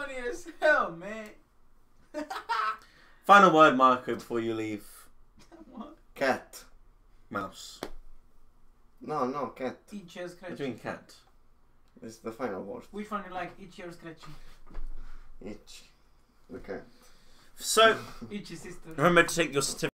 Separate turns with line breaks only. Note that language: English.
funny as hell, man.
Final word, Marko, before you leave.
What?
Cat.
Mouse.
No, cat.
Itchy or scratchy?
Between cat.
This is the final word.
Which one you like, itchy or scratchy?
Itch. The cat.
So,
Itchy sister.
remember to take your certificate.